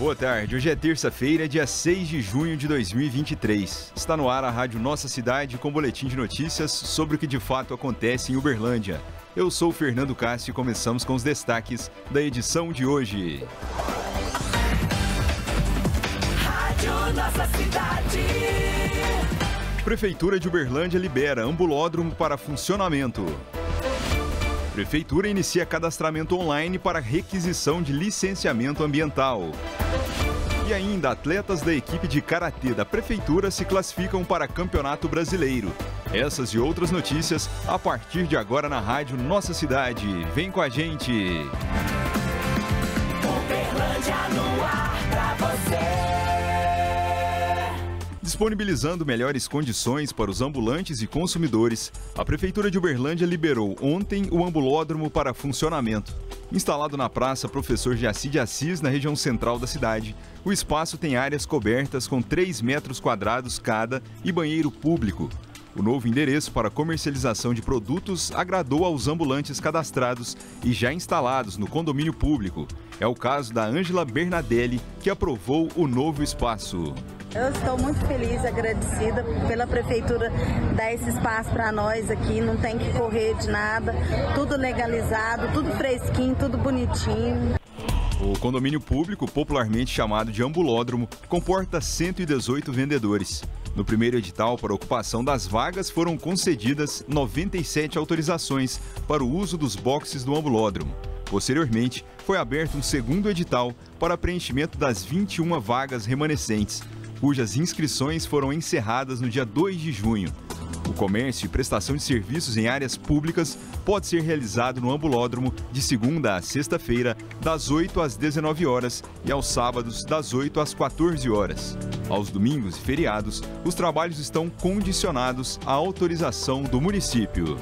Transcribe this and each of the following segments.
Boa tarde, hoje é terça-feira, dia 6 de junho de 2023. Está no ar a Rádio Nossa Cidade com boletim de notícias sobre o que de fato acontece em Uberlândia. Eu sou o Fernando Castro e começamos com os destaques da edição de hoje. Rádio Nossa Cidade. Prefeitura de Uberlândia libera ambulódromo para funcionamento. Prefeitura inicia cadastramento online para requisição de licenciamento ambiental. E ainda, atletas da equipe de karatê da Prefeitura se classificam para Campeonato Brasileiro. Essas e outras notícias a partir de agora na Rádio Nossa Cidade. Vem com a gente! Uberlândia no ar pra você. Disponibilizando melhores condições para os ambulantes e consumidores, a Prefeitura de Uberlândia liberou ontem o ambulódromo para funcionamento. Instalado na Praça Professor Jaci de Assis, na região central da cidade, o espaço tem áreas cobertas com 3 metros quadrados cada e banheiro público. O novo endereço para comercialização de produtos agradou aos ambulantes cadastrados e já instalados no condomínio público. É o caso da Ângela Bernadelli, que aprovou o novo espaço. Eu estou muito feliz e agradecida pela Prefeitura dar esse espaço para nós aqui, não tem que correr de nada, tudo legalizado, tudo fresquinho, tudo bonitinho. O condomínio público, popularmente chamado de ambulódromo, comporta 118 vendedores. No primeiro edital para ocupação das vagas foram concedidas 97 autorizações para o uso dos boxes do ambulódromo. Posteriormente, foi aberto um segundo edital para preenchimento das 21 vagas remanescentes, cujas inscrições foram encerradas no dia 2 de junho. O comércio e prestação de serviços em áreas públicas pode ser realizado no ambulódromo de segunda a sexta-feira, das 8 às 19 horas e aos sábados, das 8 às 14 horas. Aos domingos e feriados, os trabalhos estão condicionados à autorização do município.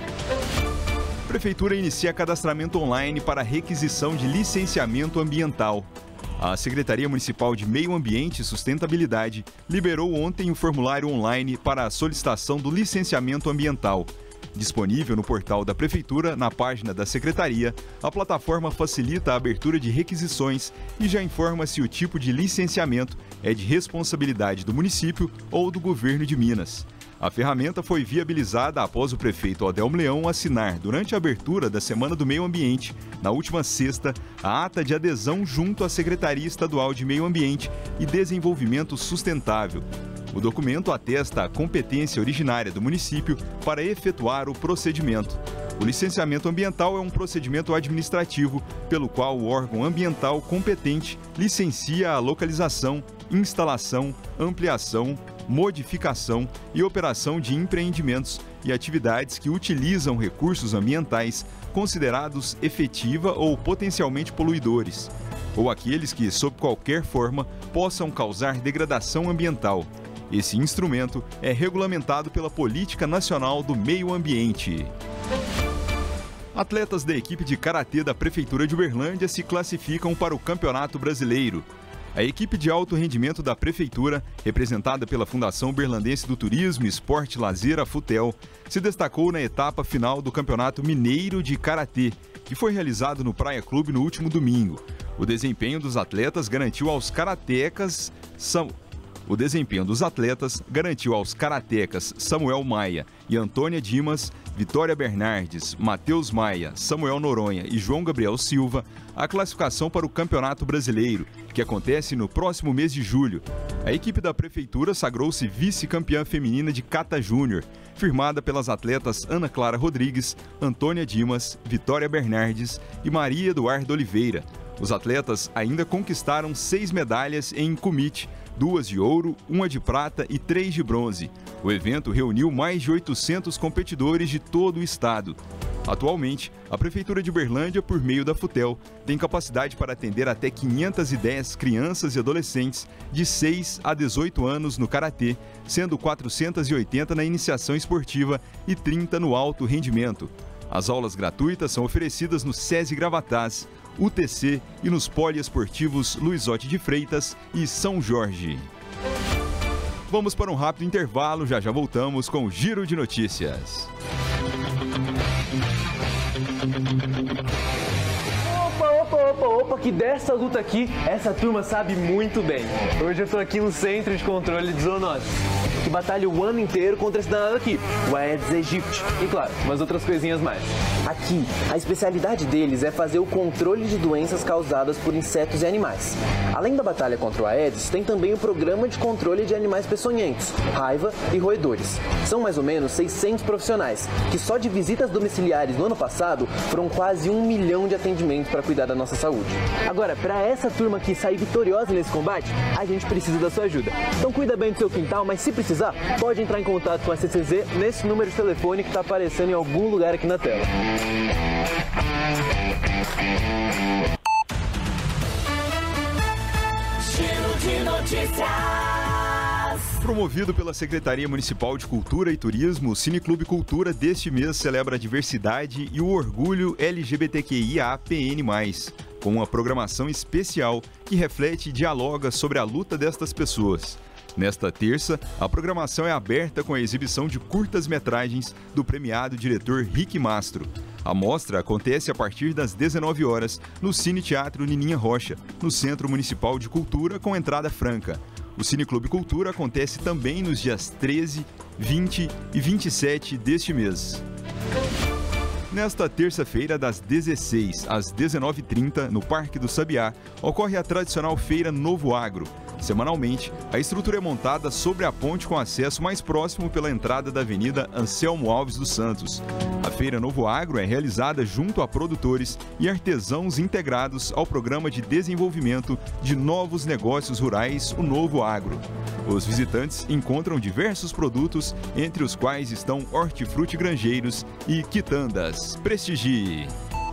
A Prefeitura inicia cadastramento online para requisição de licenciamento ambiental. A Secretaria Municipal de Meio Ambiente e Sustentabilidade liberou ontem o formulário online para a solicitação do licenciamento ambiental. Disponível no portal da Prefeitura, na página da Secretaria, a plataforma facilita a abertura de requisições e já informa se o tipo de licenciamento é de responsabilidade do município ou do governo de Minas. A ferramenta foi viabilizada após o prefeito Adelmo Leão assinar, durante a abertura da Semana do Meio Ambiente, na última sexta, a ata de adesão junto à Secretaria Estadual de Meio Ambiente e Desenvolvimento Sustentável. O documento atesta a competência originária do município para efetuar o procedimento. O licenciamento ambiental é um procedimento administrativo pelo qual o órgão ambiental competente licencia a localização, instalação, ampliação, modificação e operação de empreendimentos e atividades que utilizam recursos ambientais considerados efetiva ou potencialmente poluidores, ou aqueles que, sob qualquer forma, possam causar degradação ambiental. Esse instrumento é regulamentado pela Política Nacional do Meio Ambiente. Atletas da equipe de karatê da Prefeitura de Uberlândia se classificam para o Campeonato Brasileiro. A equipe de alto rendimento da Prefeitura, representada pela Fundação Uberlandense do Turismo, Esporte e Lazer, a FUTEL, se destacou na etapa final do Campeonato Mineiro de Karatê, que foi realizado no Praia Clube no último domingo. O desempenho dos atletas garantiu aos karatecas Samuel Maia e Antônia Dimas, Vitória Bernardes, Matheus Maia, Samuel Noronha e João Gabriel Silva a classificação para o Campeonato Brasileiro, que acontece no próximo mês de julho. A equipe da Prefeitura sagrou-se vice-campeã feminina de Kata Júnior, firmada pelas atletas Ana Clara Rodrigues, Antônia Dimas, Vitória Bernardes e Maria Eduarda Oliveira. Os atletas ainda conquistaram 6 medalhas em Kumite, 2 de ouro, 1 de prata e 3 de bronze. O evento reuniu mais de 800 competidores de todo o estado. Atualmente, a Prefeitura de Uberlândia, por meio da FUTEL, tem capacidade para atender até 510 crianças e adolescentes de 6 a 18 anos no karatê, sendo 480 na iniciação esportiva e 30 no alto rendimento. As aulas gratuitas são oferecidas no SESI Gravatás, UTC e nos poliesportivos Luizotti de Freitas e São Jorge. Vamos para um rápido intervalo, já voltamos com o Giro de Notícias. Opa, Opa, que dessa luta aqui, essa turma sabe muito bem. Hoje eu tô aqui no Centro de Controle de Zoonoses, que batalha o ano inteiro contra esse danado aqui, o Aedes aegypti. E claro, umas outras coisinhas mais. Aqui, a especialidade deles é fazer o controle de doenças causadas por insetos e animais. Além da batalha contra o Aedes, tem também o programa de controle de animais peçonhentos, raiva e roedores. São mais ou menos 600 profissionais, que só de visitas domiciliares no ano passado foram quase 1 milhão de atendimentos para cuidar da nossa saúde. Agora, para essa turma aqui sair vitoriosa nesse combate, a gente precisa da sua ajuda. Então cuida bem do seu quintal, mas se precisar, pode entrar em contato com a CCZ nesse número de telefone que está aparecendo em algum lugar aqui na tela. Giro de notícias. Promovido pela Secretaria Municipal de Cultura e Turismo, o Cineclube Cultura deste mês celebra a diversidade e o orgulho LGBTQIAPN+, com uma programação especial que reflete e dialoga sobre a luta destas pessoas. Nesta terça, a programação é aberta com a exibição de curtas-metragens do premiado diretor Rick Mastro. A mostra acontece a partir das 19 horas no Cine Teatro Nininha Rocha, no Centro Municipal de Cultura, com entrada franca. O Cineclube Cultura acontece também nos dias 13, 20 e 27 deste mês. Nesta terça-feira, das 16 às 19h30, no Parque do Sabiá, ocorre a tradicional Feira Novo Agro. Semanalmente, a estrutura é montada sobre a ponte com acesso mais próximo pela entrada da Avenida Anselmo Alves dos Santos. A Feira Novo Agro é realizada junto a produtores e artesãos integrados ao Programa de Desenvolvimento de Novos Negócios Rurais, o Novo Agro. Os visitantes encontram diversos produtos, entre os quais estão hortifruti grangeiros e quitandas. Prestigie!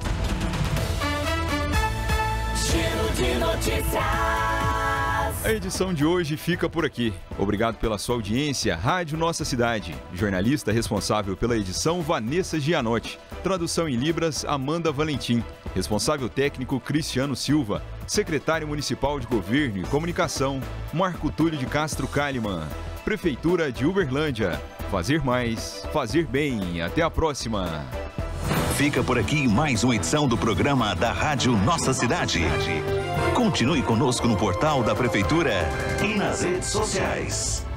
Giro de notícias. A edição de hoje fica por aqui. Obrigado pela sua audiência. Rádio Nossa Cidade. Jornalista responsável pela edição, Vanessa Gianotti. Tradução em Libras, Amanda Valentim. Responsável técnico, Cristiano Silva. Secretário Municipal de Governo e Comunicação, Marco Túlio de Castro Kalimann. Prefeitura de Uberlândia. Fazer mais, fazer bem. Até a próxima. Fica por aqui mais uma edição do programa da Rádio Nossa Cidade. Continue conosco no portal da Prefeitura e nas redes sociais.